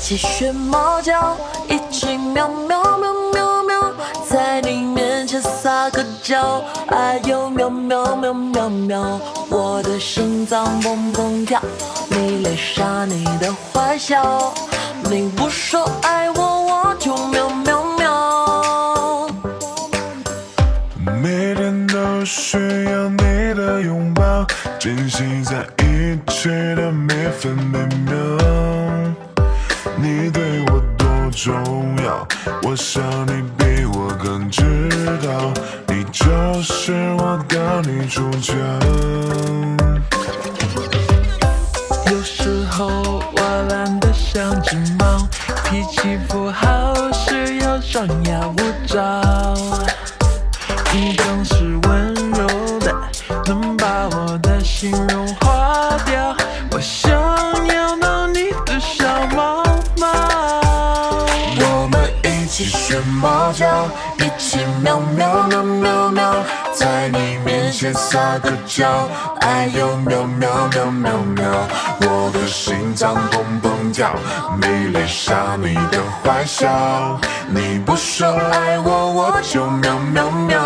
起学猫叫，一起喵喵喵喵喵，在你面前撒个娇，哎呦喵喵喵喵喵，我的心脏蹦蹦跳，你泪洒你的坏笑，你不说爱我，我就喵喵喵。 每天都需要你的拥抱，珍惜在一起的每分每秒。你对我多重要，我想你比我更知道，你就是我的女主角。 有时候我懒得像只猫，脾气不好时又张牙舞爪。你总是温柔的，能把我的心融化掉。我想要当你的小猫猫。 我们一起学猫叫，一起喵喵喵喵喵，在你面前撒个娇，哎呦喵喵喵喵喵，我的心脏蹦蹦跳，没泪洒你的坏笑，你不说爱我，我就喵喵喵。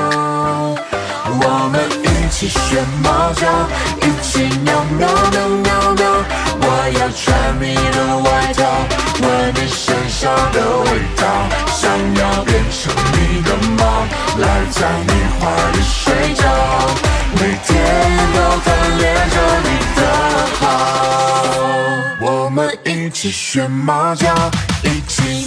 我们一起学猫叫，一起喵喵喵喵喵，我要穿你的外套，闻你身上的味道，想要变成你的猫，赖在你怀里睡觉，每天都贪恋着你的好。我们一起学猫叫，一起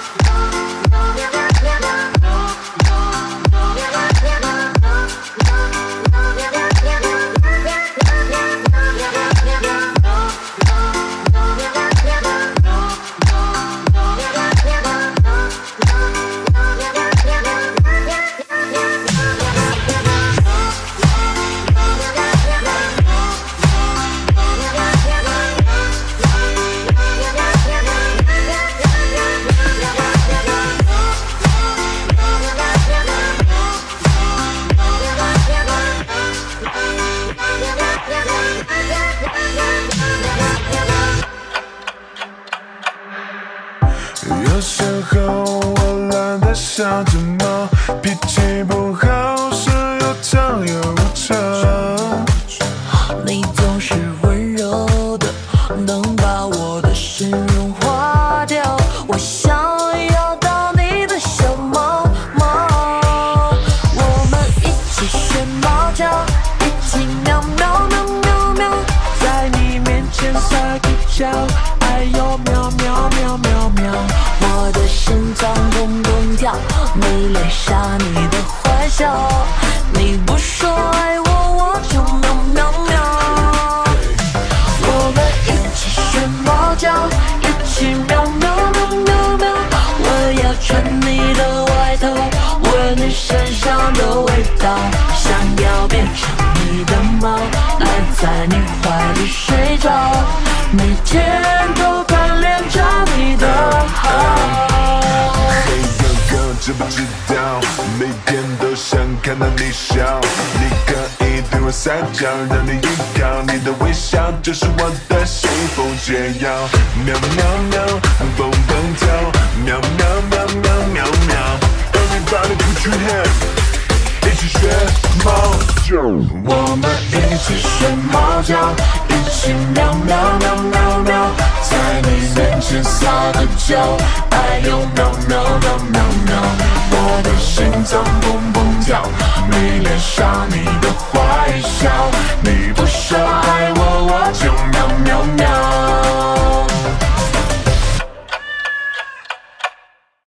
有时候我懒得像只猫，脾气不好时又张牙舞爪。 你总是温柔的，能把我的心融化掉。我想要当你的小猫猫，我们一起学猫叫，一起喵喵喵喵喵， 在你面前撒个娇，哎呦喵喵喵喵喵， 我的心脏蹦蹦跳，没泪洒你的坏笑，你不说爱我，我就喵喵喵。我们一起学猫叫，一起喵喵喵喵喵，我要穿你的外套，闻你身上的味道，想要变成你的猫，赖在你怀里睡着，每天都贪恋着你的好。 嘿哥哥，知不知道，每天都想看到你笑，你可以对我撒娇，让你依靠，你的微笑就是我的幸福解药。喵喵喵，蹦蹦跳，喵喵喵喵喵喵 ，Everybody put your hands， 一起学猫叫。 我们一起学猫叫，一起喵喵喵喵喵，在你面前撒个娇，哎呦喵